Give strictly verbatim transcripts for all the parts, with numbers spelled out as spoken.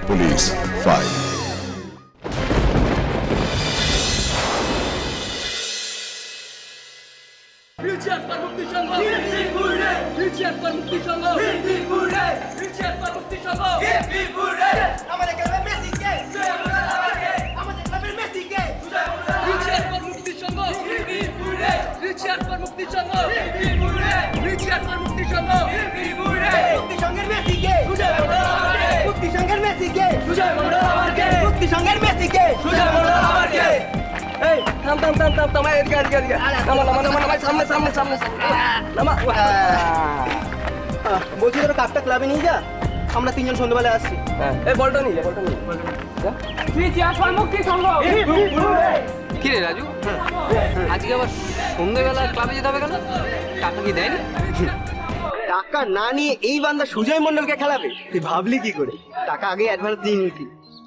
Police file. বলছি তোর কাপটা ক্লাবে নিয়ে যা, আমরা তিনজন সন্ধ্যাবেলায় আসছি। এই বলটা নিয়ে যা, বলটা নিয়ে কি রে রাজু, আজকে আবার সন্ধ্যেবেলা ক্লাবে যেতে হবে কেন? টাকা কি দেয়নি? টাকা না নিয়ে এই বান্দা সুজয় মন্ডলকে খেলাবে? তুই ভাবলি কি করে? টাকা আগে অ্যাডভান্স দিয়ে নিতি।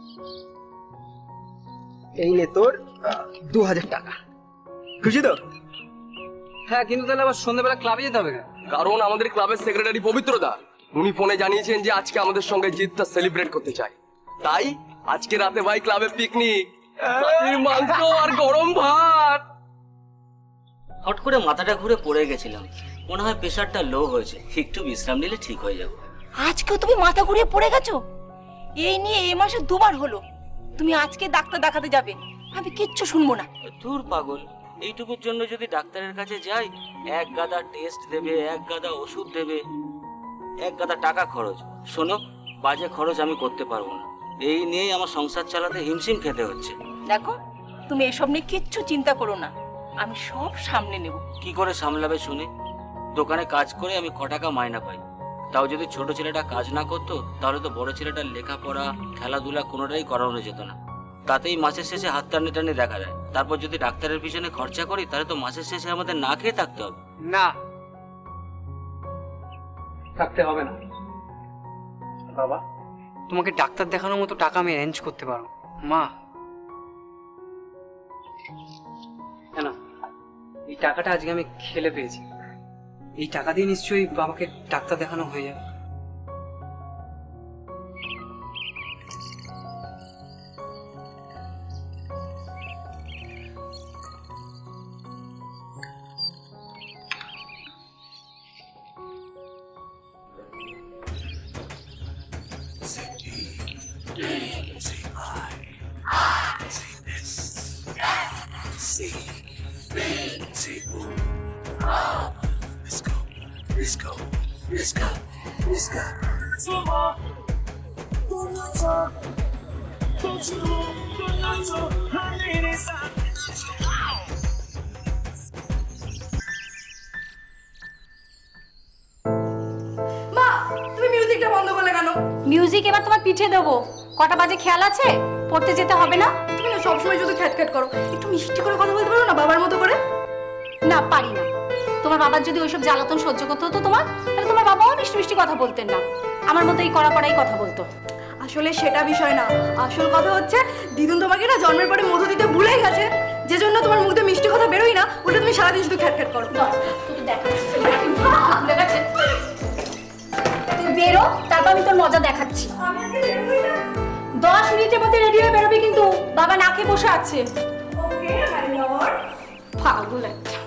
এই নে তোর দু হাজার টাকা, খুশি তো? হ্যাঁ, কিন্তু তাহলে আবার সন্ধ্যেবেলা ক্লাবে যেতে হবে কেন? কারণ আমাদের ক্লাবের সেক্রেটারি পবিত্রদা উনি ফোনে জানিয়েছেন যে আজকে আমাদের সঙ্গে জিতটা সেলিব্রেট করতে চাই, তাই আজকে রাতে ভাই ক্লাবে পিকনিক, মাংস আর গরম ভাত। হট করে মাথাটা ঘুরে পড়ে গেছিলাম, মনে হয় প্রেশারটা লো হয়েছে, একটু বিশ্রাম নিলে ঠিক হয়ে যাবে। আজকেও তুমি মাথা ঘুরিয়ে পড়ে গেছো? এই নিয়ে এই মাসে দুবার হলো। তুমি আজকে ডাক্তার দেখাতে যাবে, আমি কিচ্ছু শুনবো না। দূর পাগল, এইটুকুর জন্য যদি ডাক্তারের কাছে যাই, এক গাদা টেস্ট দেবে, এক গাদা ওষুধ দেবে, এক গাদা টাকা খরচ। শোনো, বাজে খরচ আমি করতে পারবো না, এই নিয়েই আমার সংসার চালাতে হিমশিম খেতে হচ্ছে। দেখো, তুমি এসব নিয়ে কিচ্ছু চিন্তা করো না, আমি সব সামনে নেব। কি করে সামলাবে শুনে? দোকানে কাজ করে আমি ক টাকা মাইনা পাই, তাও যদি ছোট ছেলেটা কাজ না করতো তাহলে তো বড় ছেলেটার লেখাপড়া খেলাধুলা কোনোটাই করানো যেত না। তাতেই মাসের শেষে হাত টানে টানে দেখা যায়। তারপর যদি ডাক্তারের পিছনে খরচা করি তাহলে তো মাসের শেষে আমাদের না খেয়ে থাকতে হবে। না, থাকতে হবে না বাবা, তোমাকে ডাক্তার দেখানোর মতো টাকা আমি অ্যারেঞ্জ করতে পারবো। মা, না, এই টাকাটা আজকে আমি খেলে পেয়েছি, এই টাকা দিয়ে নিশ্চয়ই বাবাকে ডাক্তার দেখানো হয়ে যাবে। মিউজিক এবার তোমার পিঠে দেবো। কটা বাজে খেয়াল আছে? পড়তে যেতে হবে না? তুমি না সবসময় শুধু খ্যাটখ্যাট করো, একটু মিষ্টি করে কথা বলতে পারো না বাবার মতো করে? না, পারি না। তোমার বাবার যদি ওইসব জ্বালাতন সহ্য করতে হতো তোমার, তাহলে তোমার বাবাও মিষ্টি মিষ্টি কথা বলতেন না, আমার মতো এই কড়া কড়াই কথা বলতো। আসলে সেটা বিষয় না, আসল কথা হচ্ছে দিদুন তোমাকে না জন্মের পরে মধু দিতে ভুলেই গেছে, যে জন্য তোমার মুখ দিয়ে মিষ্টি কথা বেরোই না, ওটা তুমি সারাদিন শুধু খ্যাটখ্যাট করো। তুই বেরো, তারপর আমি তোর মজা দেখাচ্ছি। দশ মিনিটের মধ্যে রেডি হয়ে বেরোবি, কিন্তু বাবা না খেয়ে বসে আছে। পাগল একটা।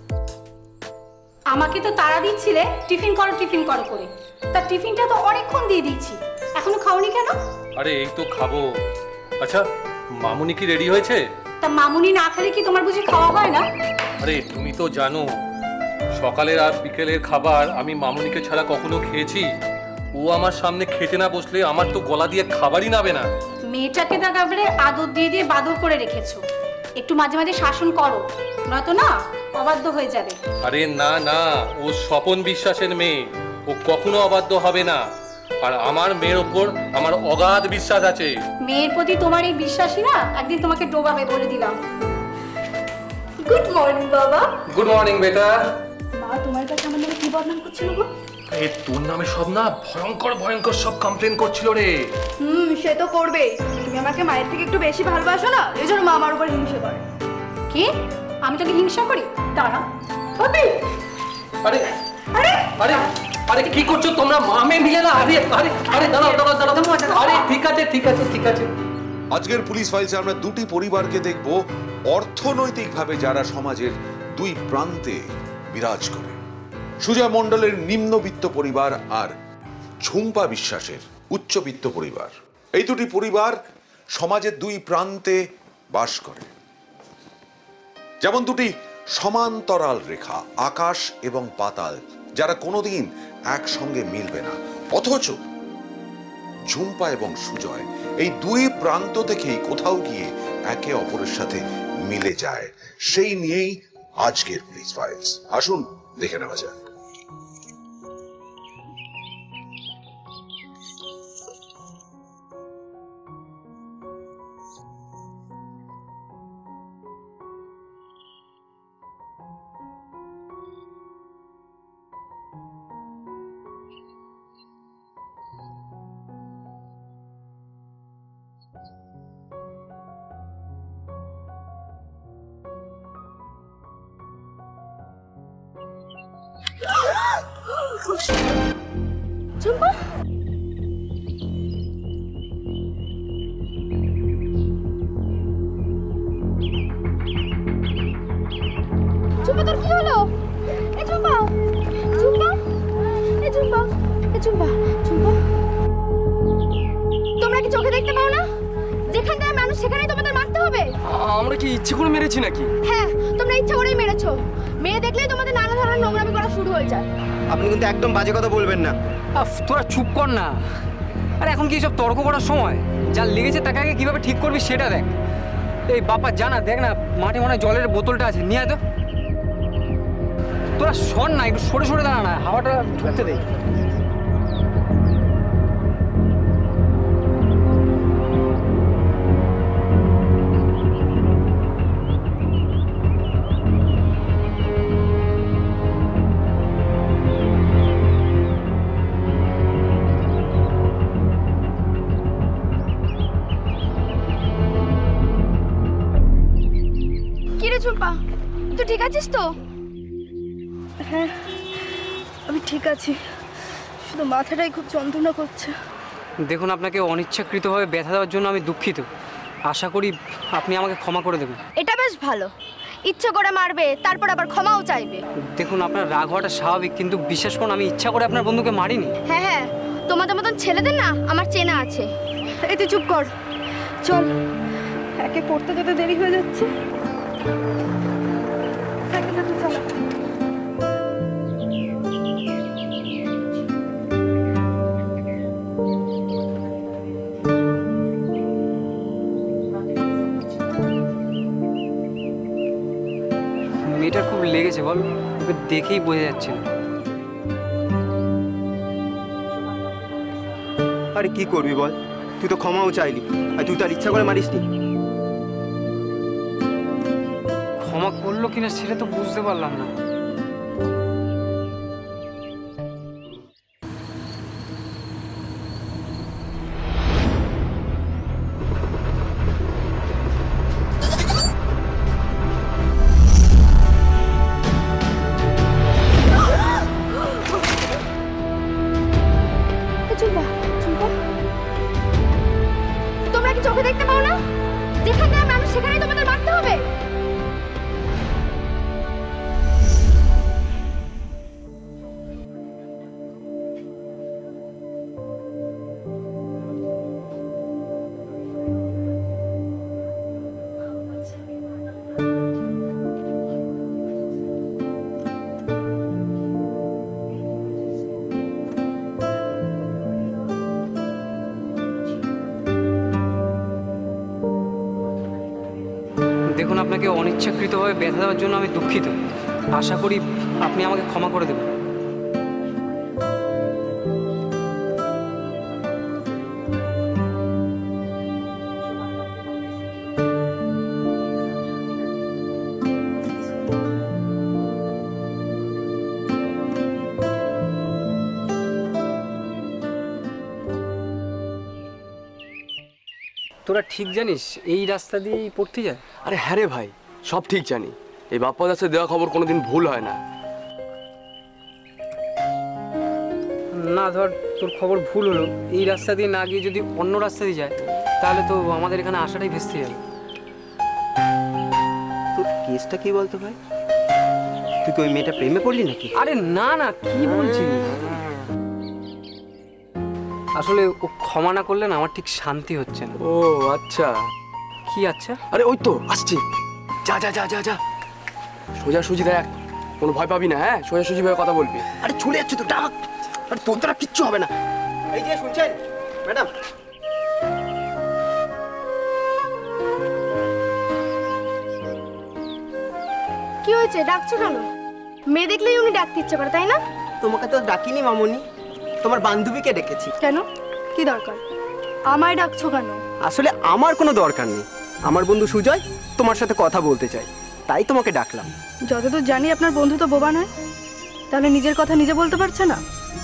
আমাকে তো তাড়া দিচ্ছিলে টিফিন করো টিফিন করো করে, তা টিফিনটা তো অনেকক্ষণ দিয়ে দিয়েছি, এখনো খাওনি কেন? আরে এই তো খাবো। আচ্ছা, মামুনি কি রেডি হয়েছে? তা মামুনি না খেলে কি তোমার বুঝি খাওয়া হয় না? আরে তুমি তো জানো সকালের আর বিকেলের খাবার আমি মামুনিকে ছাড়া কখনো খেয়েছি? ও আমার সামনে খেতে না বসলে আমার তো গলা দিয়ে খাবারই নাবে না। মেয়েটাকে একেবারে আদর দিয়ে দিয়ে বাদর করে রেখেছো, একটু মাঝে মাঝে শাসন করো, নয়তো না অবাধ্য হয়ে যাবে। আরে না না, ও স্বপন বিশ্বাসের মেয়ে, ও কখনো অবাধ্য হবে না। আর আমার মেয়ের ওপর আমার অগাধ বিশ্বাস আছে। মেয়ের প্রতি তোমার এই বিশ্বাসই না একদিন তোমাকে ডোবাবে, বলে দিলাম। গুড মর্নিং বাবা। গুড মর্নিং বেটা। মা তোমার কাছে আমার নামে কি বদনাম করছিল গো? এ তোর নামে সব না ভয়ঙ্কর ভয়ঙ্কর সব কমপ্লেন করছিল রে। হুম, সে তো করবেই। তুমি আমাকে মায়ের থেকে একটু বেশি ভালোবাসো না, এই জন্য মা আমার উপর হিংসা করে। কি? আমি তোকে হিংসা করি? দাঁড়া। আরে আরে আরে আরে আরে কি করছো তোমরা মামে মিলে না? আরে আরে আরে দাঁড়াও দাঁড়াও দাঁড়াও। আরে ঠিক আছে ঠিক আছে ঠিক আছে। আজকের পুলিশ ফাইলসে আমরা দুটি পরিবারকে দেখব অর্থনৈতিকভাবে যারা সমাজের দুই প্রান্তে বিরাজ করে। সুজয় মণ্ডলের নিম্নবিত্ত পরিবার আর ঝুম্পা বিশ্বাসের উচ্চবিত্ত পরিবার। এই দুটি পরিবার সমাজের দুই প্রান্তে বাস করে, যেমন দুটি সমান্তরাল রেখা, আকাশ এবং পাতাল, যারা কোনোদিন একসঙ্গে মিলবে না। অথচ ঝুম্পা এবং সুজয় এই দুই প্রান্ত থেকেই কোথাও গিয়ে একে অপরের সাথে মিলে যায়। সেই নিয়েই আজকের পুলিশ ফাইলস। আসুন দেখে নেওয়া যাক। ঝুম্পা, ঝুম্পা তোর কি হলো? এ ঝুম্পা, ঝুম্পা, এ ঝুম্পা, এ ঝুম্পা, ঝুম্পা, তোমরা কি চোখে দেখতে পাও না? যেখানটায় মানুষ সেখানেই তোমাদের মারতে হবে। আমরা কি ইচ্ছে করে মেরেছি নাকি? হ্যাঁ, তোমরা ইচ্ছা করেই মেরেছো। মেয়ে দেখলেই তোমাদের নানা ধরনের নোংরামি করা শুরু হয়ে যায়। আপনি কিন্তু একদম বাজে কথা বলবেন না। আফ, তোরা চুপ কর না। আরে এখন কি সব তর্ক করার সময়? যা লেগেছে তাকে আগে কিভাবে ঠিক করবি সেটা দেখ। এই বাবা জানা, দেখ না মাঠে মনে হয় জলের বোতলটা আছে, নিয়ে আয় তো। তোরা সর না, একটু সরে সরে দাঁড়া না, হাওয়াটা ঢুকতে দে। ঝুম্পা, তুই ঠিক আছিস তো? হ্যাঁ, আমি ঠিক আছি, শুধু মাথাটাই খুব যন্ত্রণা করছে। দেখুন, আপনাকে অনিচ্ছাকৃতভাবে ব্যথা দেওয়ার জন্য আমি দুঃখিত। আশা করি আপনি আমাকে ক্ষমা করে দেবেন। এটা বেশ ভালো, ইচ্ছে করে মারবে তারপর আবার ক্ষমাও চাইবে। দেখুন, আপনার রাগ হওয়াটা স্বাভাবিক, কিন্তু বিশ্বাস করুন আমি ইচ্ছা করে আপনার বন্ধুকে মারিনি। হ্যাঁ হ্যাঁ, তোমাদের মতন ছেলেদের না আমার চেনা আছে। এই তুই চুপ কর, চল, একে পড়তে যেতে দেরি হয়ে যাচ্ছে। মেয়েটার খুব লেগেছে বল, ওকে দেখেই বোঝা যাচ্ছে না। আরে কি করবি বল, তুই তো ক্ষমাও চাইলি, আর তুই তার ইচ্ছা করে মারিসনি। ক্ষমা করলো কিনা সেটা তো বুঝতে পারলাম না। তোমরা কি চোখে দেখতে পাও না? যেখানে মানুষ সেখানেই তোমাদের মারতে হবে। দেখুন, আপনাকে অনিচ্ছাকৃতভাবে ব্যথা দেওয়ার জন্য আমি দুঃখিত। আশা করি আপনি আমাকে ক্ষমা করে দেবেন। তোরা ঠিক জানিস এই রাস্তা দিয়েই পড়তে যায়? আরে হ্যাঁ রে ভাই, সব ঠিক জানি। এই বাপ্পা দাসের দেওয়া খবর কোনোদিন ভুল হয় না। না ধর তোর খবর ভুল হলো, এই রাস্তা দিয়ে না গিয়ে যদি অন্য রাস্তা দিয়ে যায় তাহলে তো আমাদের এখানে আসাটাই ভেস্তে যাবে। তোর কেসটা কি বলতো ভাই? তুই কি ওই মেয়েটা প্রেমে পড়লি নাকি? আরে না না, কি বলছিস? আসলে ও ক্ষমা না করলে না আমার ঠিক শান্তি হচ্ছে না। ও আচ্ছা। কি আচ্ছা? আরে ওই তো আসছি, যা যা যা যা যা, সোজা সুজি দেখ, কোনো ভয় পাবি না, হ্যাঁ সোজা সুজি ভাবে কথা বলবি। আরে চলে যাচ্ছে তো, ডাক। আরে তোর দ্বারা কিচ্ছু হবে না। এই যে শুনছেন ম্যাডাম, কি হয়েছে, ডাকছো কেন? মেয়ে দেখলেই উনি ডাকতে ইচ্ছে করে, তাই না? তোমাকে তো ডাকিনি মামুনি, তোমার বান্ধবীকে ডেকেছি। কেন, কি দরকার? আমায় ডাকছো কেন? আসলে আমার কোনো দরকার নেই, আমার বন্ধু সুজয় তোমার সাথে কথা বলতে চাই, তাই তোমাকে ডাকলাম। যতদূর জানি আপনার বন্ধু তো বোবা নয়, তাহলে নিজের কথা নিজে বলতে পারছে না?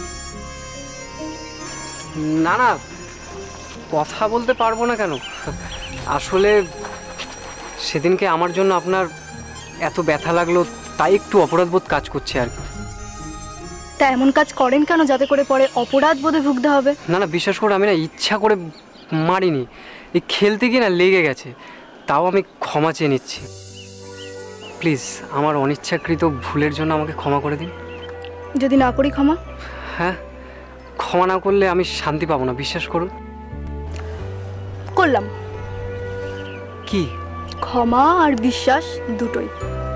না না, কথা বলতে পারবো না কেন? আসলে সেদিনকে আমার জন্য আপনার এত ব্যথা লাগলো, তাই একটু অপরাধবোধ কাজ করছে আর কি। তা এমন কাজ করেন কেন যাতে করে পরে অপরাধ বোধে ভুগতে হবে? না না, বিশ্বাস করে আমি না ইচ্ছা করে মারিনি, এই খেলতে গিয়ে না লেগে গেছে, তাও আমি ক্ষমা চেয়ে নিচ্ছি। প্লিজ আমার অনিচ্ছাকৃত ভুলের জন্য আমাকে ক্ষমা করে দিন। যদি না করি ক্ষমা? হ্যাঁ, ক্ষমা না করলে আমি শান্তি পাবো না, বিশ্বাস করুন। করলাম। কি? ক্ষমা আর বিশ্বাস দুটোই।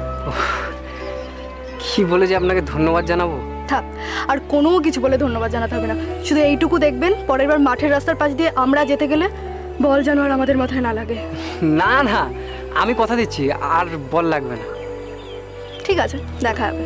কি বলে যে আপনাকে ধন্যবাদ জানাবো? থাক, আর কোনো কিছু বলে ধন্যবাদ জানাতে হবে না, শুধু এইটুকু দেখবেন পরের বার মাঠের রাস্তার পাশ দিয়ে আমরা যেতে গেলে বল যেন আর আমাদের মাথায় না লাগে। না না, আমি কথা দিচ্ছি আর বল লাগবে না। ঠিক আছে, দেখা হবে।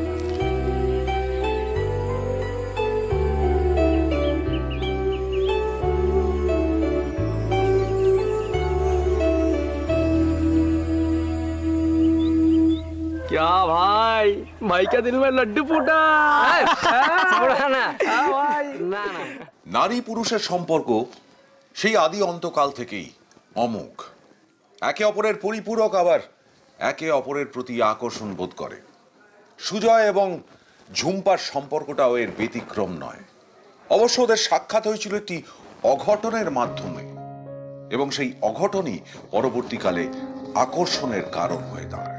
क्या भाई, भाई का दिल में लड्डू फूटा। না না, নারী পুরুষের সম্পর্ক সেই আদি অন্তকাল থেকেই অমোঘ, একে অপরের পরিপূরক, আবার একে অপরের প্রতি আকর্ষণ বোধ করে। সুজয় এবং ঝুম্পার সম্পর্কটাও এর ব্যতিক্রম নয়। অবশ্য ওদের সাক্ষাৎ হয়েছিল একটি অঘটনের মাধ্যমে, এবং সেই অঘটনই পরবর্তীকালে আকর্ষণের কারণ হয়ে দাঁড়ায়।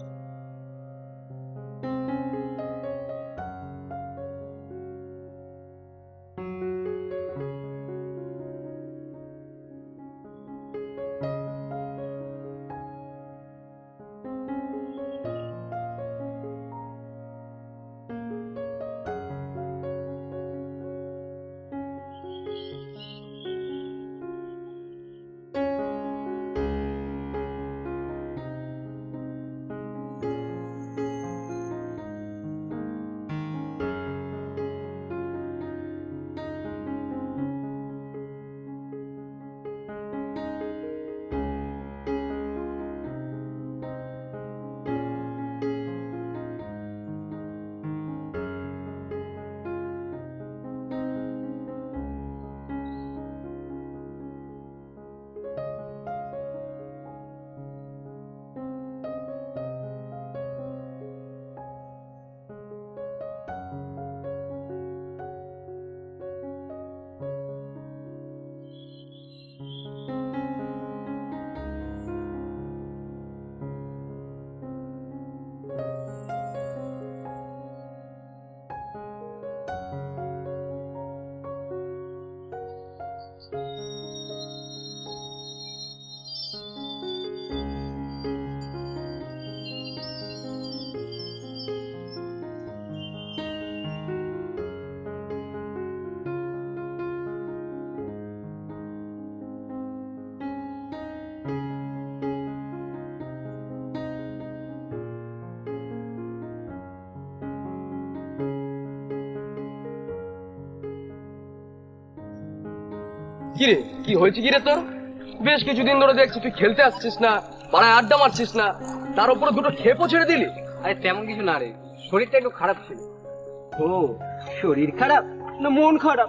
কিরে, কি হয়েছে কিরে তোর? বেশ কিছুদিন ধরে দেখছি তুই খেলতে আসছিস না, পাড়ায় আড্ডা মারছিস না, তার উপরে দুটো খেপও ছেড়ে দিলি। আরে তেমন কিছু না রে, শরীরটা একটু খারাপ ছিল। ও, শরীর খারাপ না মন খারাপ?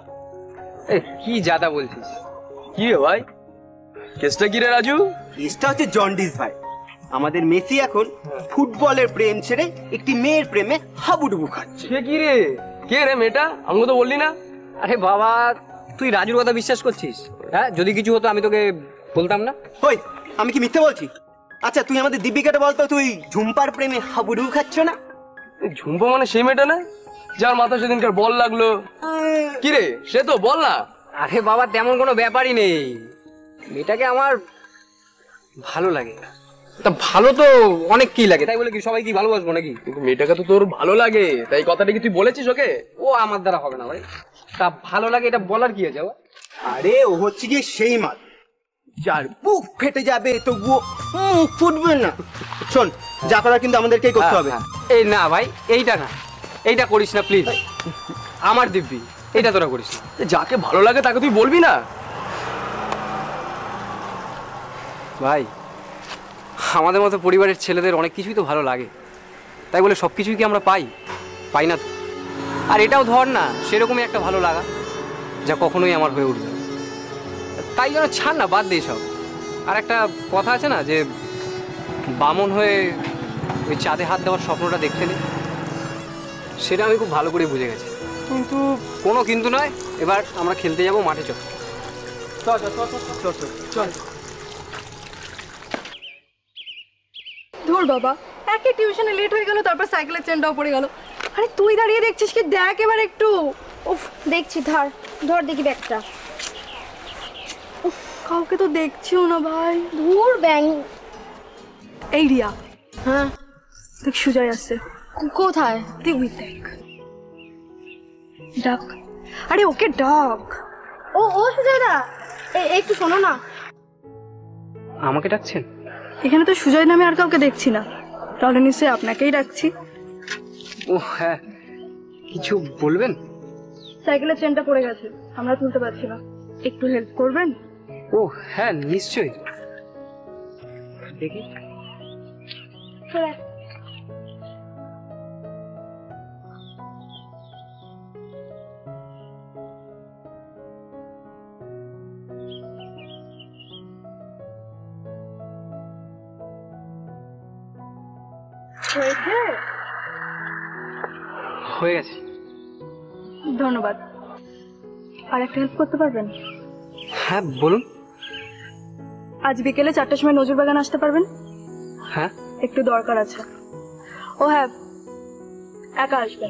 এ কি জাদা বলছিস? কি রে ভাই, কেসটা কি রে রাজু? কেসটা হচ্ছে জন্ডিস ভাই। আমাদের মেসি এখন ফুটবলের প্রেম ছেড়ে একটি মেয়ের প্রেমে হাবুডুবু খাচ্ছে। সে কি রে, কে রে মেয়েটা? আমাকে তো বললি না। আরে বাবা, তুই রাজুর কথা বিশ্বাস করছিস? হ্যাঁ, যদি কিছু হতো আমি তোকে বলতাম না? ওই আমি কি মিথ্যে বলছি? আচ্ছা তুই আমাদের দিব্যিকাটা বলতো, তুই ঝুম্পার প্রেমে হাবুডুবু খাচ্ছ না? ঝুম্পা মানে সেই মেয়েটা না যার মাথা সেদিনকার বল লাগলো? কি রে সে তো, বল না। আরে বাবা তেমন কোনো ব্যাপারই নেই, মেয়েটাকে আমার ভালো লাগে। তা ভালো তো অনেক কি লাগে, তাই বলে কি সবাই কি ভালোবাসবো নাকি? কিন্তু মেয়েটাকে তো তোর ভালো লাগে, তাই কথাটা কি তুই বলেছিস ওকে? ও আমার দ্বারা হবে না ভাই, তা ভালো লাগে এটা বলার কি আছে? আরে ও হচ্ছে গিয়ে সেই মাল যার বুক ফেটে যাবে তবুও মুখ ফুটবে না। শোন, যা করার কিন্তু আমাদেরকেই করতে হবে। এই না ভাই, এইটা না, এইটা করিস না প্লিজ, আমার দিব্যি, এইটা তোরা করিস না। যাকে ভালো লাগে তাকে তুই বলবি না? ভাই আমাদের মতো পরিবারের ছেলেদের অনেক কিছুই তো ভালো লাগে, তাই বলে সব কিছুই কি আমরা পাই? পাই না তো। আর এটাও ধর না সেরকমই একটা ভালো লাগা যা কখনোই আমার হয়ে উঠবে, তাই জন্য ছাড় না, বাদ দিয়ে সব। আর একটা কথা আছে না যে বামন হয়ে ওই চাঁদে হাত দেওয়ার স্বপ্নটা দেখতে নেই, সেটা আমি খুব ভালো করে বুঝে গেছি। কিন্তু কোনো কিন্তু নয়, এবার আমরা খেলতে যাবো মাঠে। চল চল চল চল চল। ধুর বাবা, একে টিউশনে লেট হয়ে গেল, তারপর সাইকেলের চেনটাও পড়ে গেল। আরে তুই দাঁড়িয়ে দেখছিস কি, দেখ এবার একটু। উফ, দেখছি, ধর ধর দেখি ব্যাগটা। কাউকে তো দেখছিও না ভাই। ধুর ব্যাং। এই রিয়া, হ্যাঁ দেখ সুজয় আসছে। কোথায়? দেখ ওই দেখ, ডাক। আরে ওকে ডাক। ও ও সুজয়দা, একটু শোনো না। আমাকে ডাকছেন? এখানে তো সুজয় নামে আর কাউকে দেখছি না, তাহলে নিশ্চয়ই আপনাকেই ডাকছি। ও হ্যাঁ, কিছু বলবেন? সাইকেলের চেনটা পড়ে গেছে, আমরা তুলতে পারছি না, একটু হেল্প করবেন? ও হ্যাঁ নিশ্চয়ই, দেখি। হয়েছে? হয়ে গেছে, ধন্যবাদ। আর একটা হেল্প করতে পারবেন? হ্যাঁ বলুন। আজ বিকেলে চারটার সময় নজর বাগান আসতে পারবেন? হ্যাঁ একটু দরকার আছে। ও হ্যাঁ, একা আসবেন।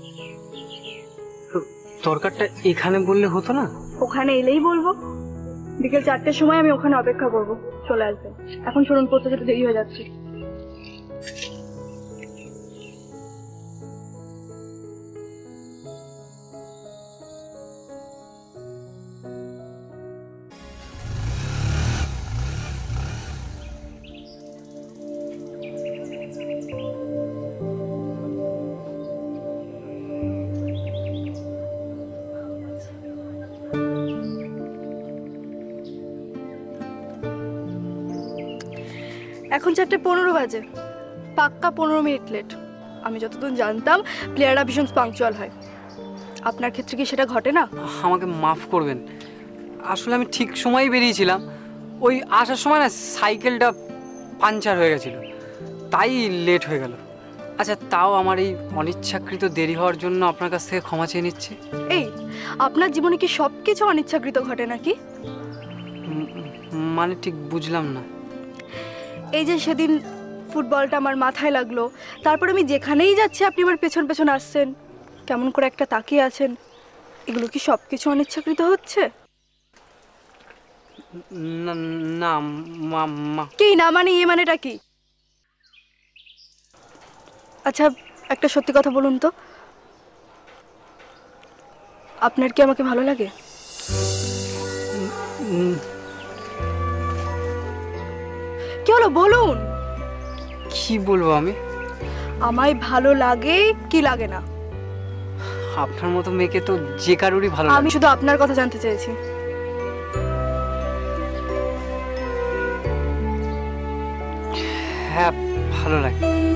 দরকারটা এখানে বললে হতো না? ওখানে এলেই বলবো। বিকেল চারটের সময় আমি ওখানে অপেক্ষা করবো, চলে আসবেন। এখন শুনুন, পড়তে যেতে দেরি হয়ে যাচ্ছে। এখন চারটে পনেরো বাজে, পাক্কা পনেরো মিনিট লেট। আমি যতদূর জানতাম প্লেয়াররা ভীষণ পাংচুয়াল হয়, আপনার ক্ষেত্রে কি সেটা ঘটে না? আমাকে মাফ করবেন, আসলে আমি ঠিক সময়ই বেরিয়েছিলাম, ওই আসার সময় না সাইকেলটা পাঞ্চার হয়ে গেছিল, তাই লেট হয়ে গেল। আচ্ছা তাও আমার এই অনিচ্ছাকৃত দেরি হওয়ার জন্য আপনার কাছ থেকে ক্ষমা চেয়ে নিচ্ছি। এই আপনার জীবনে কি সব কিছু অনিচ্ছাকৃত ঘটে নাকি? মানে ঠিক বুঝলাম না। এই যে সেদিন ফুটবলটা আমার মাথায় লাগলো, তারপর আমি যেখানেই যাচ্ছি আপনি আমার পেছন পেছন আসছেন, কেমন করে একটা তাকিয়ে আছেন, এগুলো কি সব কিছু অনিচ্ছাকৃত হচ্ছে? না না মা। কি না মানে, ইয়ে মানেটা কি? আচ্ছা একটা সত্যি কথা বলুন তো, আপনার কি আমাকে ভালো লাগে? কি হলো বলুন। কি বলবো আমি? আমায় ভালো লাগে কি লাগে না? আপনার মতো মেয়েকে তো যে কারোরই ভালো লাগে। আমি শুধু আপনার কথা জানতে চেয়েছি। হ্যাঁ ভালো লাগে।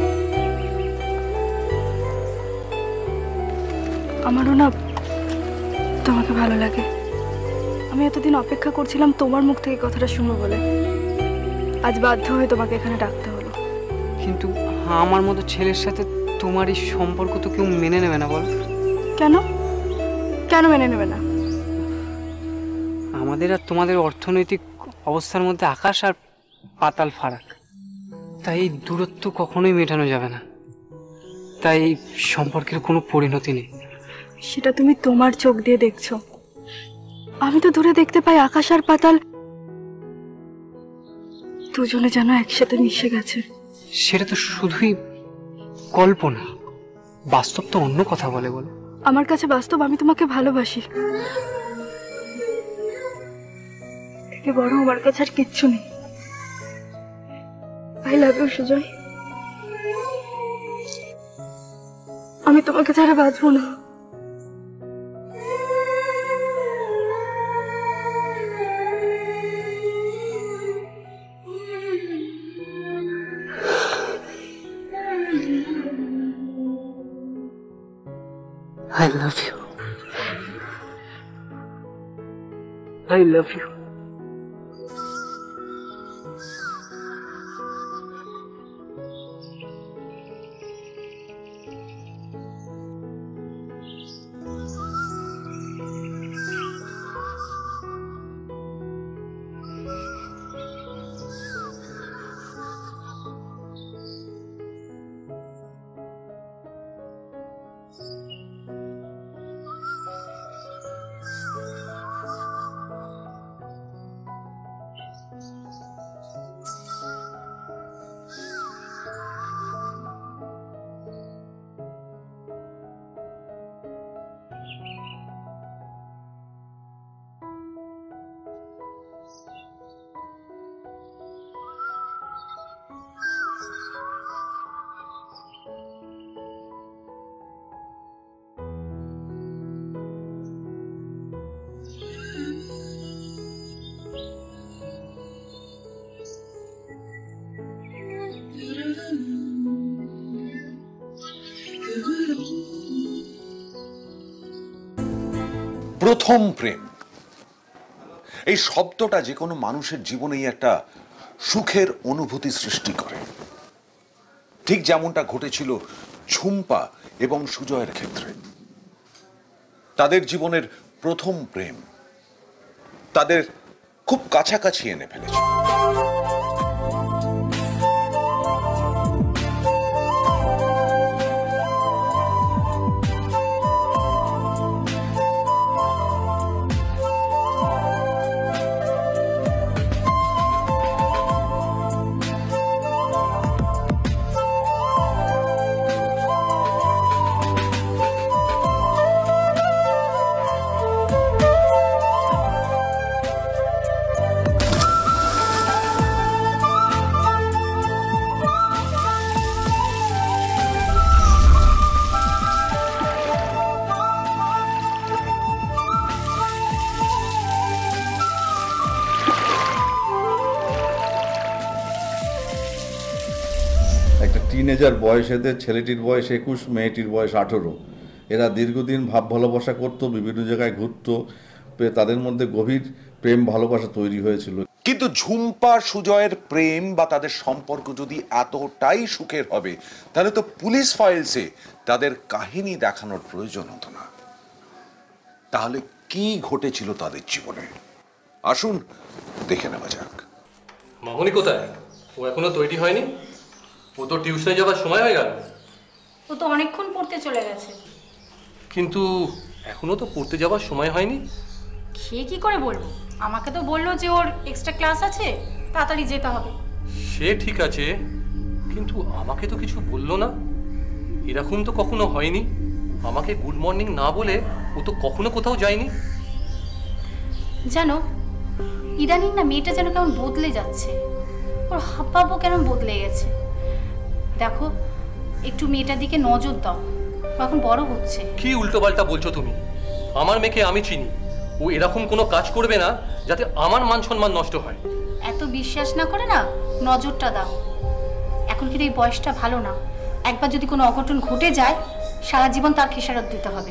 আমারও না তোমাকে ভালো লাগে। আমি এতদিন অপেক্ষা করছিলাম তোমার মুখ থেকে কথাটা শুনবো বলে, আজ বাধ্য হয়ে তোমাকে এখানে ডাকতে হলো। কিন্তু আমার মতো ছেলের সাথে তোমার এই সম্পর্ক তো কেউ মেনে নেবে না, বলো? কেন কেন মেনে নেবে না? আমাদের আর তোমাদের অর্থনৈতিক অবস্থার মধ্যে আকাশ আর পাতাল ফারাক। তাই এই দূরত্ব কখনোই মেটানো যাবে না, তাই সম্পর্কের কোনো পরিণতি নেই। সেটা তুমি তোমার চোখ দিয়ে দেখছো, আমি তো দূরে দেখতে পাই আকাশ আর পাতাল দুজনে যেন একসাথে মিশে গেছে। সেটা তো শুধুই কল্পনা, বাস্তব তো অন্য কথা বলে। বলো, আমার কাছে বাস্তব আমি তোমাকে ভালোবাসি, একে বড় আমার কাছে আর কিচ্ছু নেই। আই লাভ ইউ সুজয়, আমি তোমাকে ছাড়া বাঁচবো না। I love you. I love you. প্রথম প্রেম, এই শব্দটা যে কোনো মানুষের জীবনেই একটা সুখের অনুভূতি সৃষ্টি করে, ঠিক যেমনটা ঘটেছিল ঝুম্পা এবং সুজয়ের ক্ষেত্রে। তাদের জীবনের প্রথম প্রেম তাদের খুব কাছাকাছি এনে ফেলেছে। টিনেজার বয়স, এদের ছেলেটির বয়স একুশ, মেয়েটির বয়স আঠেরো। এরা দীর্ঘদিন ভাব ভালোবাসা করত, বিভিন্ন জায়গায় ঘুরতো, তাদের মধ্যে গভীর প্রেম ভালোবাসা তৈরি হয়েছিল। কিন্তু ঝুম্পা সুজয়ের প্রেম বা তাদের সম্পর্ক যদি এতটাই সুখের হবে, তাহলে তো পুলিশ ফাইলসে তাদের কাহিনী দেখানোর প্রয়োজন হতো না। তাহলে কি ঘটেছিল তাদের জীবনে, আসুন দেখে নেওয়া যাক। মামনি কোথায়? ও এখনো তৈরি হয়নি? ও তো টিউশনে যাবার সময় হয়ে গেল। ও তো অনেকক্ষণ পড়তে চলে গেছে। কিন্তু এখনো তো পড়তে যাবার সময় হয়নি। সে কি করে বলবো? আমাকে তো বললো যে ওর এক্সট্রা ক্লাস আছে, তাড়াতাড়ি যেতে হবে। সে ঠিক আছে, কিন্তু আমাকে তো কিছু বললো না। এরকম তো কখনো হয়নি। আমাকে গুড মর্নিং না বলে ও তো কখনো কোথাও যায়নি। জানো, ইদানিং না মেয়েটা যেন কেমন বদলে যাচ্ছে, ওর হাবভাবও কেন বদলে গেছে। দেখো, একটু মেয়েটার দিকে নজর দাও, ও এখন বড় হচ্ছে। কি উল্টো পাল্টা বলছো তুমি? আমার মেয়েকে আমি চিনি, ও এরকম কোনো কাজ করবে না যাতে আমার মান সম্মান নষ্ট হয়। এত বিশ্বাস না করে না নজরটা দাও। এখন কিন্তু এই বয়সটা ভালো না, একবার যদি কোনো অঘটন ঘটে যায় সারা জীবন তার খেসারত দিতে হবে।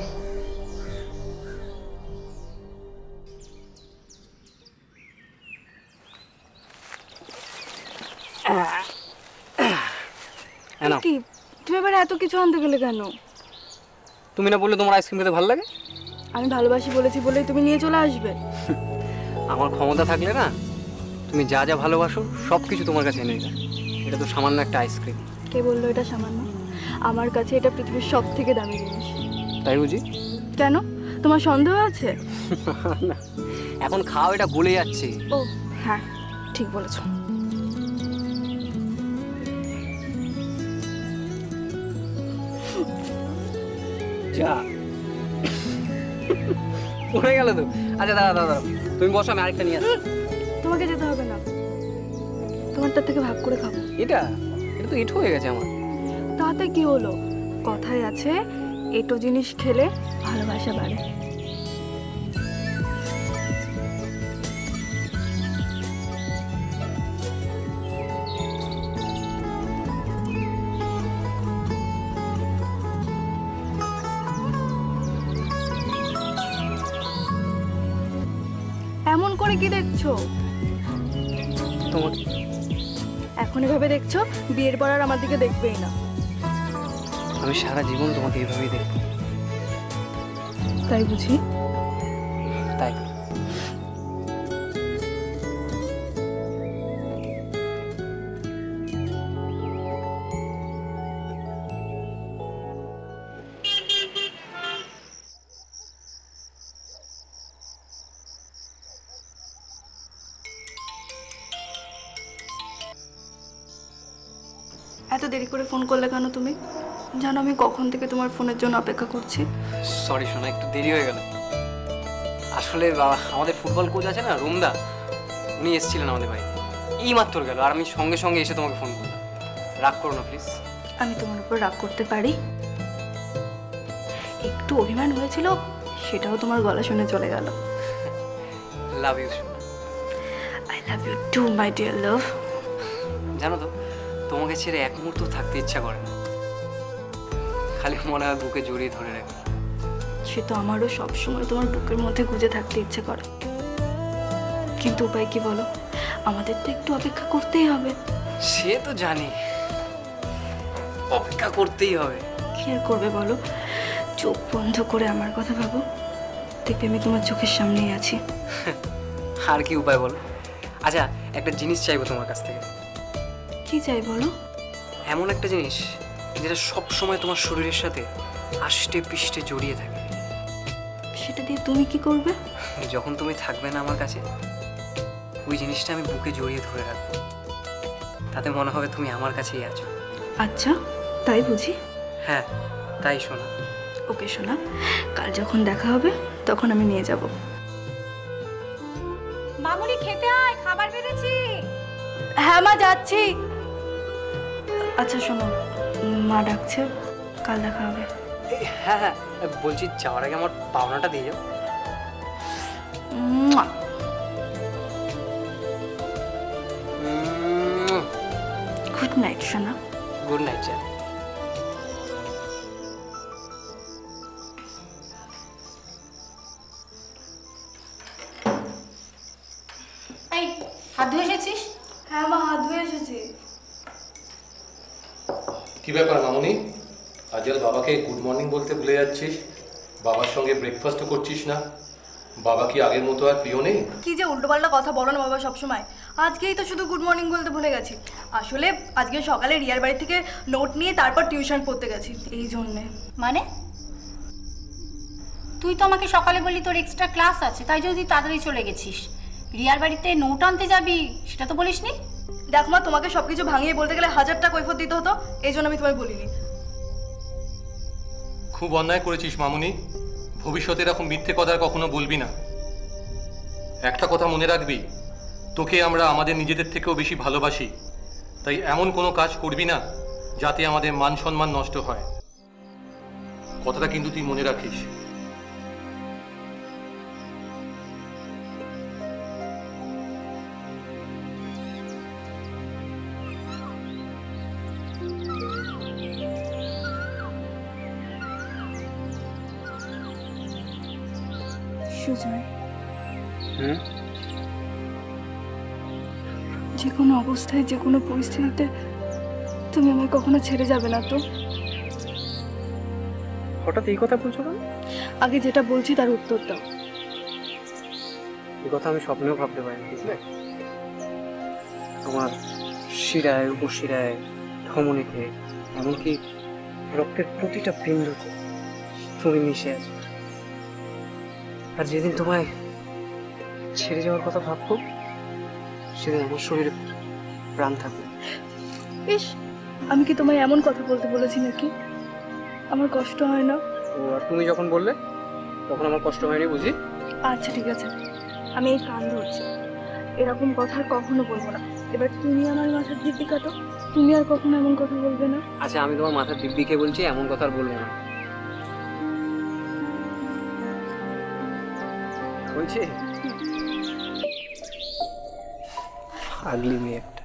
তুমি এবার এত কিছু আনতে গেলে কেন? তুমি না বললে তোমার আইসক্রিম খেতে ভালো লাগে? আমি ভালোবাসি বলেছি বলেই তুমি নিয়ে চলে আসবে? আমার ক্ষমতা থাকলে না তুমি যা যা ভালোবাসো সব কিছু তোমার কাছে এনে দিলাম। এটা তো সামান্য একটা আইসক্রিম। কে বললো এটা সামান্য? আমার কাছে এটা পৃথিবীর সব থেকে দামি জিনিস। তাই বুঝি? কেন, তোমার সন্দেহ আছে? না, এখন খাও, এটা গলে যাচ্ছে। ও হ্যাঁ, ঠিক বলেছো। যা পড়ে গেল তো। আচ্ছা দাদা দাদা তুমি বসো, আমি আরেকটা নিয়ে আসি। তোমাকে যেতে হবে না, তোমারটার থেকে ভাগ করে খাবো। এটা এটা তো এঁটো হয়ে গেছে আমার। তাতে কি হলো? কথায় আছে এটো জিনিস খেলে ভালোবাসা বাড়ে। এমন করে কি দেখছো? তোমাকে এখন এভাবে দেখছো, বিয়ের পর আর আমার দিকে দেখবেই না। আমি সারা জীবন তোমাকে এইভাবেই দেখবো। তাই বুঝি? তাই। এত দেরি করে ফোন করলে কেন তুমি? জানো আমি কখন থেকে তোমার ফোনের জন্য অপেক্ষা করছি। সরি শোনা, একটু দেরি হয়ে গেল। আসলে বাবা, আমাদের ফুটবল কোচ আছে না রুমদা, উনি এসেছিলেন আমাদের বাড়ি, এই মাত্র গেল, আর আমি সঙ্গে সঙ্গে এসে তোমাকে ফোন করলাম। রাগ করো না প্লিজ। আমি তোমার উপর রাগ করতে পারি? একটু অভিমান হয়েছিল, সেটাও তোমার গলা শুনে চলে গেল। লাভ ইউ শোনা। I love you too my dear love. জানো তো, তোমাকে ছেড়ে এক মুহূর্ত থাকতে ইচ্ছা করে না, খালি মনে হয় বুকে জড়িয়ে ধরে রাখি। সে তো আমারও সবসময় তোমার বুকের মধ্যে গুজে থাকতে ইচ্ছে করে, কিন্তু উপায় কি বলো? আমাদের তো একটু অপেক্ষা করতেই হবে। সে তো জানি, অপেক্ষা করতেই হবে। কি আর করবে বলো? চোখ বন্ধ করে আমার কথা ভাবো, দেখবে আমি তোমার চোখের সামনেই আছি। আর কি উপায় বলো? আচ্ছা, একটা জিনিস চাইবো তোমার কাছ থেকে। কি চাই বলো? এমন একটা জিনিস যেটা সব সময় তোমার শরীরের সাথে আষ্টে পৃষ্ঠে জড়িয়ে থাকে। সেটা দিয়ে তুমি কি করবে? যখন তুমি থাকবে না আমার কাছে, ওই জিনিসটা আমি বুকে জড়িয়ে ধরে রাখবো, তাতে মনে হবে তুমি আমার কাছেই আছো। আচ্ছা, তাই বুঝি? হ্যাঁ, তাই শোনা। ওকে শোনা, কাল যখন দেখা হবে তখন আমি নিয়ে যাব। মামুনি খেতে আয়, খাবার বেড়েছি। হ্যাঁ মা, যাচ্ছি। আচ্ছা শোনো, মা ডাকছে, কাল দেখা হবে। হ্যাঁ হ্যাঁ, বলছি যাওয়ার আগে আমার পাওনাটা দিয়ে যাও। গুড নাইট সোনা। গুড নাইট যা। এই হাত ধুয়ে এসেছিস? হ্যাঁ মা, হাত ধুয়ে এসেছি। কি ব্যাপার মামুনি, আজকাল বাবাকে গুড মর্নিং বলতে ভুলে যাচ্ছিস? বাবার সঙ্গে ব্রেকফাস্টও করছিস না? বাবা কি আগের মতো আর প্রিয় নেই? কি যে উল্টোপাল্টা কথা বলো না বাবা সবসময়। আজকেই তো শুধু গুড মর্নিং বলতে ভুলে গেছি। আসলে আজকে সকালে রিয়ার বাড়ি থেকে নোট নিয়ে তারপর টিউশন পড়তে গেছি, এই জন্যে। মানে তুই তো আমাকে সকালে বললি তোর এক্সট্রা ক্লাস আছে, তাই যদি তাড়াতাড়ি চলে গেছিস। রিয়ার বাড়িতে নোট আনতে যাবি সেটা তো বলিসনি। দেখ মা, তোমাকে সবকিছু ভাঙিয়ে বলতে গেলে হাজারটা কৈফত দিতে হতো, এই জন্য আমি তোমায় বলিনি। খুব অন্যায় করেছিস মামুনি, ভবিষ্যতে এরকম মিথ্যে কথা আর কখনো বলবি না। একটা কথা মনে রাখবি, তোকে আমরা আমাদের নিজেদের থেকেও বেশি ভালোবাসি, তাই এমন কোনো কাজ করবি না যাতে আমাদের মান সম্মান নষ্ট হয়। কথাটা কিন্তু তুই মনে রাখিস। সুজয়, হুম, যে কোনো অবস্থায় যে কোনো পরিস্থিতিতে তুমি আমায় কখনো ছেড়ে যাবে না তো? হঠাৎ এই কথা বলছো কেন? আগে যেটা বলছি তার উত্তর দাও। এই কথা আমি স্বপ্নেও ভাবতে পারিনি, বুঝলে? তোমার শিরায়, উপশিরায়, ধমনীতে, এমনকি রক্তের প্রতিটা বিন্দুতে তুমি মিশে আছো। আর যেদিন তোমায় ছেড়ে যাওয়ার কথা ভাববো, সেদিন আমার শরীরে প্রাণ থাকবে। ইস, আমি কি তোমায় এমন কথা বলতে বলেছি নাকি? আমার কষ্ট হয় না? ও, আর তুমি যখন বললে তখন আমার কষ্ট হয়নি বুঝি? আচ্ছা ঠিক আছে, আমি এই কান ধরছি, এরকম কথা আর কখনো বলবো না। এবার তুমি আমার মাথার দিব্যি কাটো, তুমি আর কখনো এমন কথা বলবে না। আচ্ছা, আমি তোমার মাথার দিব্যিকে বলছি, এমন কথা আর বলবো না। বলছি আগলি মেয়ে একটা।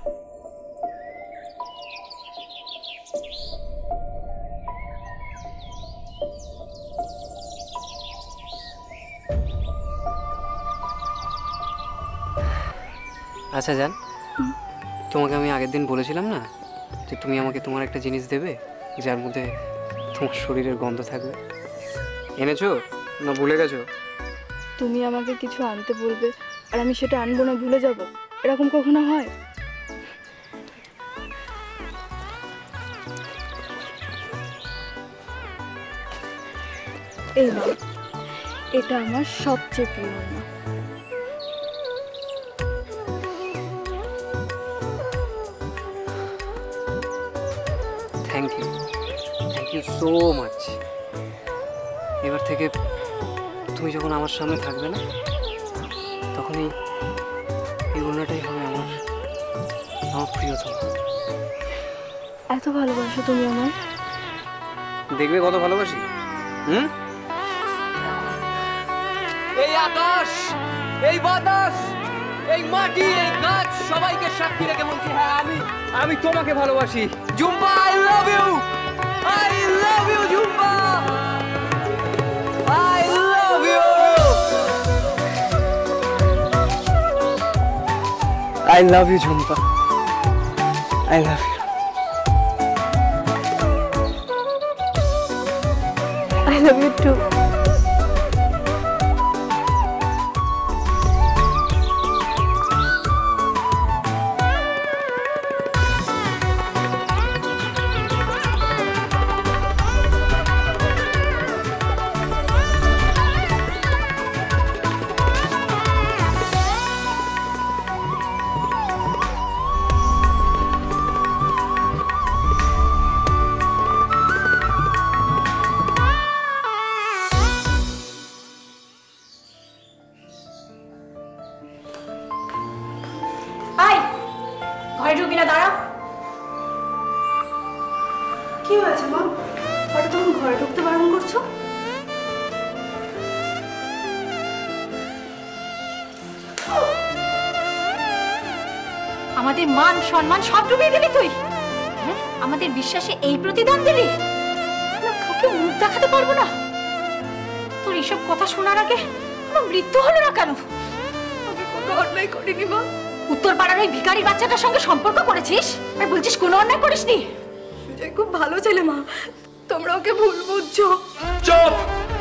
আচ্ছা জান, তোমাকে আমি আগের দিন বলেছিলাম না যে তুমি আমাকে তোমার একটা জিনিস দেবে যার মধ্যে তোমার শরীরের গন্ধ থাকবে? এনেছো না ভুলে গেছো? তুমি আমাকে কিছু আনতে বলবে আর আমি সেটা আনবো না, ভুলে যাব, এরকম কখনো হয়? এই না, এটা আমার সবচেয়ে প্রিয় না। Thank you, thank you so much. এবার থেকে তুমি যখন আমার সামনে থাকবে না, তখনই এই ওড়নাটাই হবে আমার আমার প্রিয়তম। এত ভালোবাসো তুমি আমায়? দেখবে কত ভালোবাসি। হুম, এই আকাশ, এই বাতাস, এই মাটি, এই গাছ সবাইকে সাক্ষী রেখে বলছি, হ্যাঁ আমি আমি তোমাকে ভালোবাসি। Jhumpa, I love you, I love you Jhumpa, I love you, I love you Jhumpa, I love you, I love you too. কি হয়েছে মা? হঠাৎ তুমি ঘরে ঢুকতে বারণ করছো? আমাদের মান সম্মান সব ডুবিয়ে দিলি তুই। হ্যাঁ, আমাদের বিশ্বাসে এই প্রতিদান দিলি না? কাউকে মুখ দেখাতে পারবো না? তোর এইসব কথা শোনার আগে আমার মৃত্যু হলো না কেন? আমি কোনো অন্যায় করিনি মা। উত্তর পাড়ার ওই ভিখারি বাচ্চাটার সঙ্গে সম্পর্ক করেছিস আর বলছিস কোনো অন্যায় করিসনি? সুজয় খুব ভালো ছেলে মা, তোমরা ওকে ভুল বুঝছো। চুপ,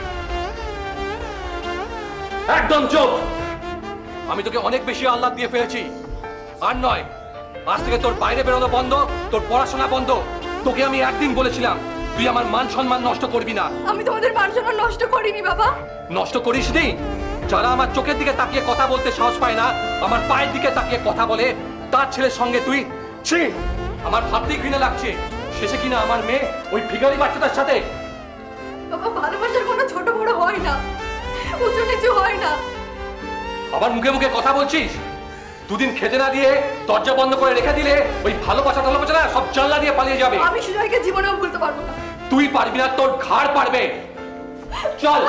একদম চুপ। আমি তোকে অনেক বেশি আহ্লাদ দিয়ে ফেলেছি। আর নয়, আজ থেকে তোর বাইরে বেরোনো বন্ধ, তোর পড়াশোনা বন্ধ। তোকে আমি একদিন বলেছিলাম তুই আমার মান সম্মান নষ্ট করবি না। আমি তোমাদের মান সম্মান নষ্ট করিনি বাবা। নষ্ট করিসনি? যারা আমার চোখের দিকে তাকিয়ে কথা বলতে সাহস পায় না, আমার পায়ের দিকে তাকিয়ে কথা বলে, তার ছেলের সঙ্গে তুই ছি! আমার ভাবতেই ঘৃণা লাগছে। শেষে কিনা আমার মেয়ে ওই ভিখারি বাচ্চাটার সাথে। বাবা, ভালোবাসার কোনো ছোট বড় হয় না, উঁচু নিচু হয় না। আবার মুখে মুখে কথা বলছিস? দুদিন খেতে না দিয়ে দরজা বন্ধ করে রেখে দিলে ওই ভালোবাসা ভালোবাসা না সব জানলা দিয়ে পালিয়ে যাবে। আমি সুজয়কে জীবনেও ভুলতে পারবো না। তুই পারবি না, তোর ঘাড় পারবে। চল।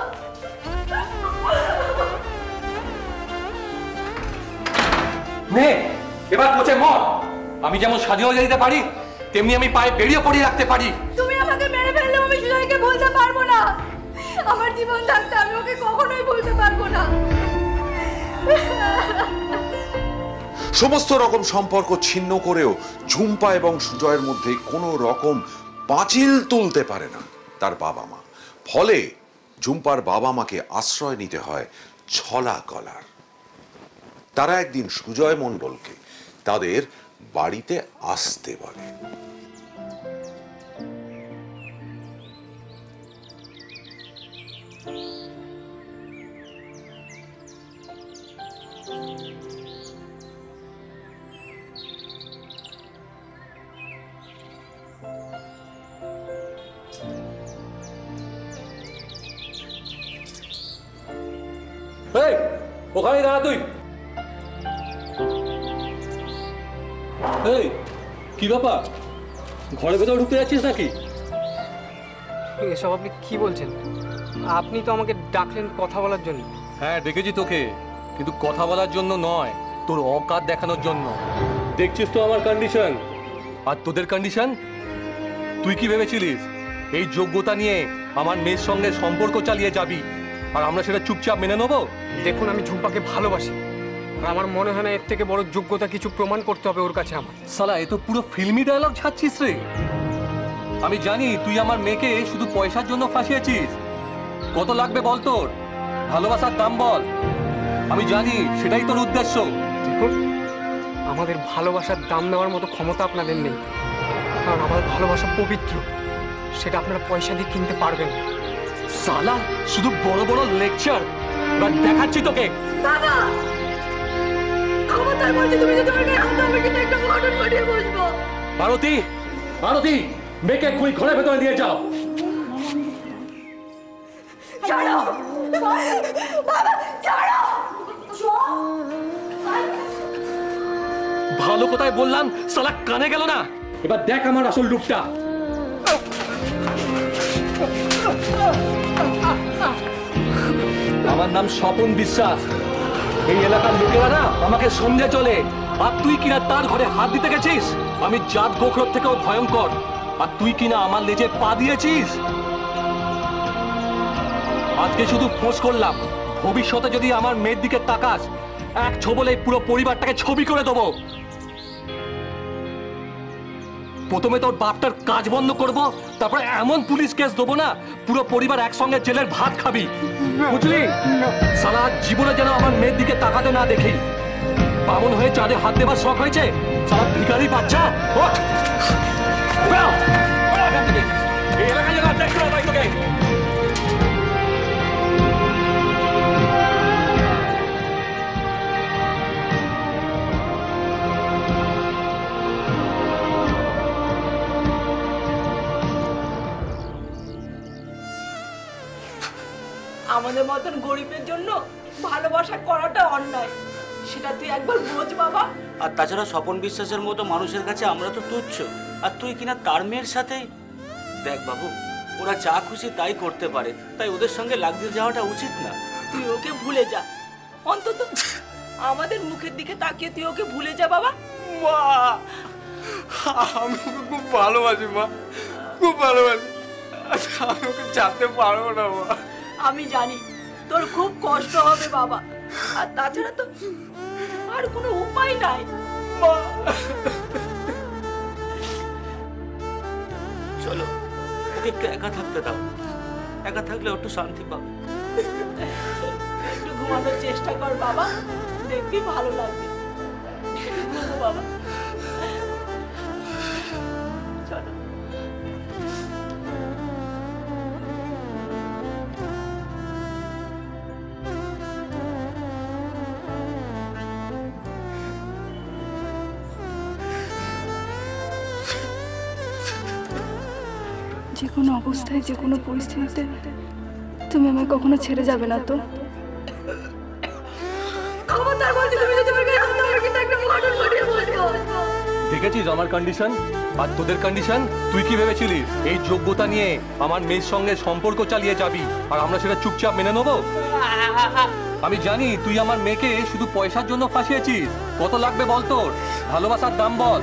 নে, এবার পচে মর। আমি যেমন স্বাধীন হয়ে যেতে পারি, তেমনি আমি পায়ে বেরিয়ে পড়িয়ে রাখতে পারি। তুমি আমাকে মেরে ফেললেও আমি সুজয়কে ভুলতে পারবো না। আমার জীবন থাকতে আমি ওকে কখনোই ভুলতে পারবো না। সমস্ত রকম সম্পর্ক ছিন্ন করেও ঝুম্পা এবং সুজয়ের মধ্যে কোনো রকম পাঁচিল তুলতে পারে না তার বাবা মা। ফলে ঝুম্পার বাবা মাকে আশ্রয় নিতে হয় ছলা কলার। তারা একদিন সুজয় মণ্ডলকে তাদের বাড়িতে আসতে বলে। ওখানে দাঁড়া তুই। এই কি ব্যাপার, ঘরের ভেতরে ঢুকতে যাচ্ছিস নাকি? এসব আপনি কি বলছেন? আপনি তো আমাকে ডাকলেন কথা বলার জন্য। হ্যাঁ ডেকেছি তোকে, কিন্তু কথা বলার জন্য নয়, তোর অকাত দেখানোর জন্য। দেখছিস তো আমার কন্ডিশন, আর তোদের কন্ডিশন। তুই কি ভেবেছিলিস এই যোগ্যতা নিয়ে আমার মেয়ের সঙ্গে সম্পর্ক চালিয়ে যাবি আর আমরা সেটা চুপচাপ মেনে নেবো? দেখুন, আমি ঝুম্পাকে ভালোবাসি, আর আমার মনে হয় না এর থেকে বড় যোগ্যতা কিছু প্রমাণ করতে হবে ওর কাছে আমার। সালা, এ তো পুরো ফিল্মি ডায়লগ ছাড়ছিস রে। আমি জানি তুই আমার মেয়েকে শুধু পয়সার জন্য ফাঁসিয়েছিস। কত লাগবে বল তোর? ভালোবাসার দাম বল। আমি জানি সেটাই তোর উদ্দেশ্য। দেখুন, আমাদের ভালোবাসার দাম দেওয়ার মতো ক্ষমতা আপনাদের নেই, কারণ আমাদের ভালোবাসা পবিত্র, সেটা আপনারা পয়সা দিয়ে কিনতে পারবেন না। সালা, শুধু বড় বড় লেকচার, বাট দেখাচ্ছি তোকে। দাদা, ক্ষমতার বলতে তুমি যদি আমার গায়ে হাত দাও, আমি কিন্তু একটা ঘটন ঘটিয়ে বসবো। আরতি, আরতি, মেয়েকে এক্ষুনি ঘরের ভেতরে নিয়ে যাও। ছাড়ো বাবা, ছাড়ো। ভালো কথাই বললাম, সালা কানে গেল না। এবার দেখ আমার আসল রূপটা। আমার নাম স্বপন বিশ্বাস। এই এলাকার লোকেরা না আমাকে সন্দেহ চলে, আর তুই কিনা তার ঘরে হাত দিতে গেছিস। আমি জাত গোখরোর থেকেও ভয়ঙ্কর, আর তুই কিনা আমার লেজে পা দিয়েছিস। আজকে শুধু ফোঁস করলাম, ভবিষ্যতে যদি আমার মেয়ের দিকে তাকাস, এক ছোবলে পুরো পরিবারটাকে ছবি করে দেবো। প্রথমে তোর বাপটার কাজ বন্ধ করব, তারপরে এমন পুলিশ কেস দেবো না পুরো পরিবার একসঙ্গে জেলের ভাত খাবি, বুঝলি? সারা জীবনে যেন আমার মেয়ের দিকে তাকাতে না দেখি। বামন হয়ে চাঁদে হাত দেবার শখ হয়েছে? সারা ভিখারি বাচ্চা, ওঠ! বেরো! বেরো এখান থেকে! এই এলাকায় যেন আর দেখতে না পাই তোকে। আমাদের মতন গরিবের জন্য ভালোবাসা করাটা অন্যায়, সেটা তুই একবার বোঝ বাবা। আর তাছাড়া স্বপন বিশ্বাসের মতো মানুষের কাছে আমরা তো তুচ্ছ, আর তুই কিনা তার মেয়ের সাথেই। দেখ বাবু, ওরা যা খুশি তাই করতে পারে, তাই ওদের সঙ্গে লাগতে যাওয়াটা উচিত না। তুই ওকে ভুলে যা, অন্তত আমাদের মুখের দিকে তাকিয়ে তুই ওকে ভুলে যা বাবা। মা, আমি ওকে খুব ভালোবাসি মা, খুব ভালোবাসি। আমি ওকে চাপতে পারবো না মা। আমি জানি তোর খুব কষ্ট হবে বাবা, আর তাছাড়া তো আর কোনো উপায় নাই মা। চলো, ওকে একটু একা থাকতে দাও, একা থাকলে একটু শান্তি পাবে। একটু ঘুমানোর চেষ্টা কর বাবা, দেখবি ভালো লাগবে। ঘুমো বাবা, চলো। যে কোনো অবস্থায়, যে কোনো পরিস্থিতিতে তুমি আমায় কখনো ছেড়ে যাবে না তো? ক্ষমতার বলতে তুমি যদি আমার গায়ে হাত দাও, আমি কিন্তু একটা ঘটন ঘটিয়ে বসবো। দেখেছিস আমার কন্ডিশন, আর তোদের কন্ডিশন। তুই কি ভেবেছিলিস এই যোগ্যতা নিয়ে আমার মেয়ের সঙ্গে সম্পর্ক চালিয়ে যাবি আর আমরা সেটা চুপচাপ মেনে নেবো? আমি জানি তুই আমার মেয়েকে শুধু পয়সার জন্য ফাঁসিয়েছিস। কত লাগবে বল তোর? ভালোবাসার দাম বল।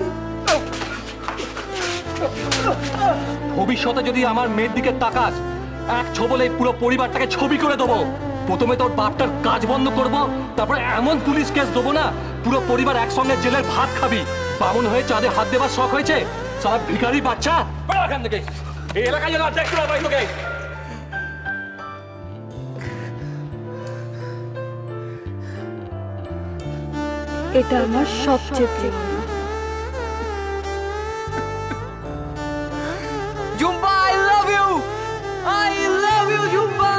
ভবিষ্যতে যদি আমার মেয়ের দিকে তাকাস, এক ছোবলে পুরো পরিবারটাকে ছবি করে দেবো। প্রথমে তোর বাপটার কাজ বন্ধ করব, তারপরে এমন পুলিশ কেস দেবো না পুরো পরিবার একসঙ্গে জেলের ভাত খাবি। বামন হয়ে চাঁদে হাত দেবার শখ হয়েছে? সারা ভিখারি বাচ্চা, বেরো এখান থেকে। এই এলাকায় যেন আর দেখতে না পাই তোকে। এটা আমার সবচেয়ে প্রিয়। Jhumpa, I love you, I love you Jhumpa,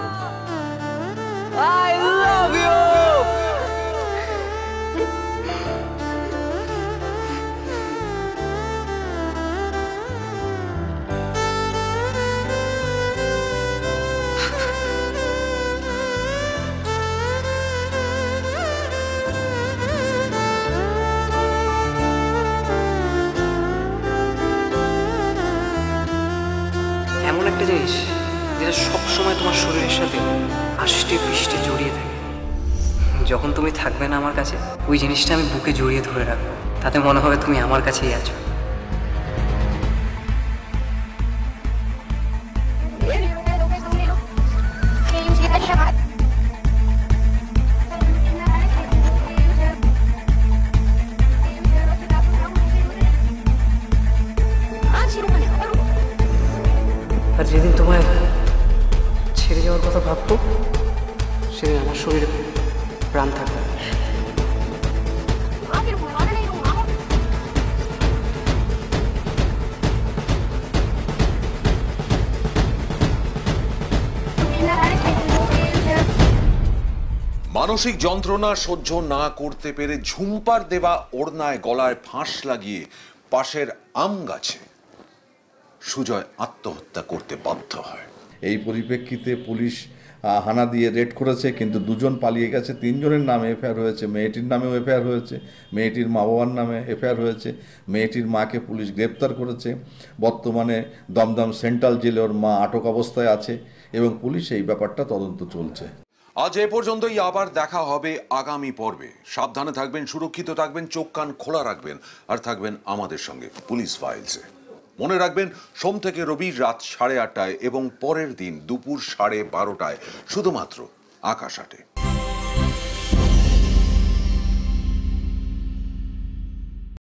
I love you. এমন একটা জিনিস যেটা সবসময় তোমার শরীরের সাথে আষ্টে পৃষ্ঠে জড়িয়ে থাকে, যখন তুমি থাকবে না আমার কাছে ওই জিনিসটা আমি বুকে জড়িয়ে ধরে রাখবো, তাতে মনে হবে তুমি আমার কাছেই আছো। আর যেদিন তোমায় ছেড়ে যাওয়ার কথা ভাববো সেদিন আমার শরীরে প্রাণ থাকবে। মানসিক যন্ত্রণা সহ্য না করতে পেরে ঝুম্পার দেওয়া ওড়নায় গলায় ফাঁস লাগিয়ে পাশের আম গাছে সুজয় আত্মহত্যা করতে বাধ্য হয়। এই পরিপ্রেক্ষিতে পুলিশ আহ, হানা দিয়ে রেড করেছে, কিন্তু দুজন পালিয়ে গেছে। তিনজনের নামে এফআইআর হয়েছে, মেয়েটির নামেও এফআইআর হয়েছে, মেয়েটির মা বাবার নামে এফআইআর হয়েছে। মেয়েটির মাকে পুলিশ গ্রেপ্তার করেছে। বর্তমানে দমদম সেন্ট্রাল জেলে ওর মা আটক অবস্থায় আছে এবং পুলিশ এই ব্যাপারটা তদন্ত চলছে। আজ এ পর্যন্তই, আবার দেখা হবে আগামী পর্বে। সাবধানে থাকবেন, সুরক্ষিত থাকবেন, চোখ কান খোলা রাখবেন আর থাকবেন আমাদের সঙ্গে পুলিশ ফাইলসে। মনে রাখবেন, সোম থেকে রবি রাত সাড়ে আটটায় এবং পরের দিন দুপুর সাড়ে বারোটায় শুধুমাত্র আকাশ আটে।